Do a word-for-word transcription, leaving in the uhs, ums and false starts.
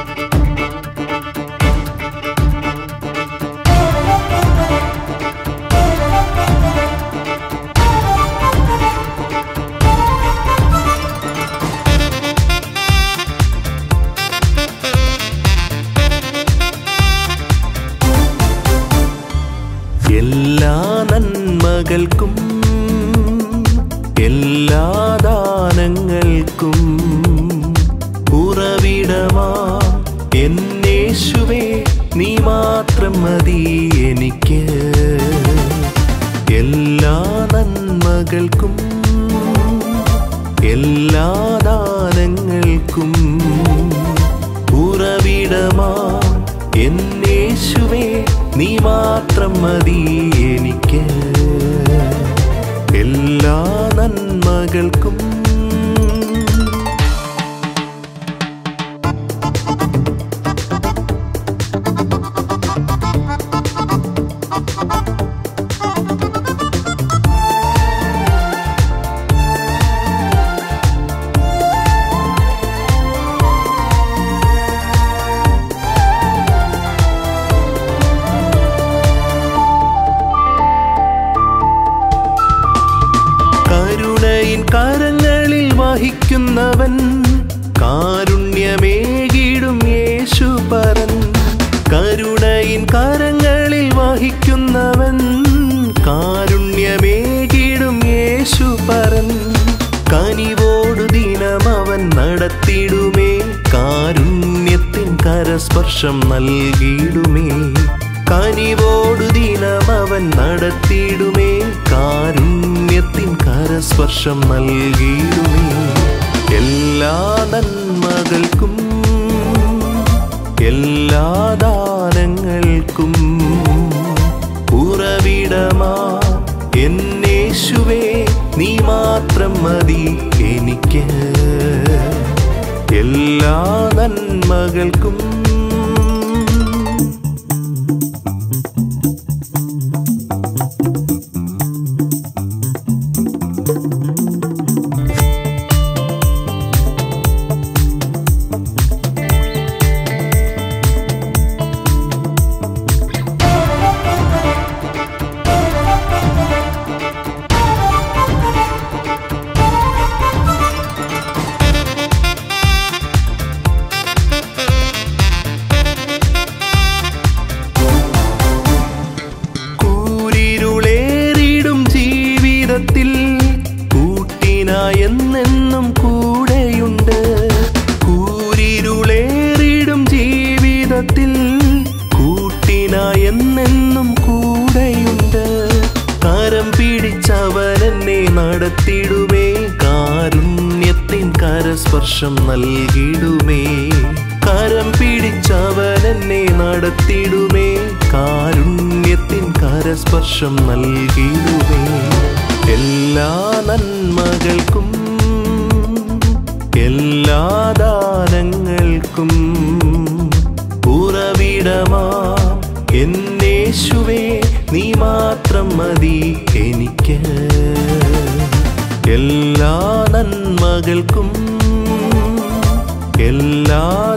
എല്ലാ നന്മകൾക്കും എല്ലാ ദാനങ്ങൾക്കും ഉറവിടമാ എന്നേശുവേ നീ മാത്രം മതി എനിക്ക്. എല്ലാ നന്മകൾക്കും എല്ലാ ദാനങ്ങൾക്കും ഉറവിടമാ എന്നേശുവേ നീ മാത്രം മതി എനിക്ക്. എല്ലാ നന്മകൾക്കും കരങ്ങളിൽ വഹിക്കുന്നവൻ കാരുണ്യമേകിടും യേശുപരൻ. കരുണയിൻ കരങ്ങളിൽ വഹിക്കുന്നവൻ കാരുണ്യമേകിടും യേശുപരൻ. കനിവോടു ദിനമവൻ നടത്തിടുമേ കാരുണ്യത്തിൻ കരസ്പർശം നൽകിയിടുമേ. കനിവോടു ദിനമവൻ നടത്തിടുമേ കാരുണ്യത്തിൻ കരസ്പർശം നൽകിയിടുമേ. എല്ലാ നന്മകൾക്കും എല്ലാ ദാനങ്ങൾക്കും ഉറവിടമാ എന്നേശുവേ നീ മാത്രം മതി എനിക്ക്. എല്ലാ നന്മകൾക്കും കൂട്ടിനായെന്നെന്നും കൂടെയുണ്ട്. കൂരിരുളേറിടും ജീവിതത്തിൽ കൂട്ടിനായെന്നെന്നും കൂടെയുണ്ട്. കരം പിടിച്ചവനെന്നെ നടത്തിടുമേ കാരുണ്യത്തിൻ കരസ്പർശം നൽകിടുമേ. കരം പിടിച്ചവനെന്നെ നടത്തിടുമേ കാരുണ്യത്തിൻ കരസ്പർശം നൽകിടുമേ. എല്ലാ നന്മകൾക്കും എല്ലാ ദാനങ്ങൾക്കും ഉറവിടമാ എന്നേശുവേ നീ മാത്രം മതി എനിക്ക്. എല്ലാ നന്മകൾക്കും എല്ലാ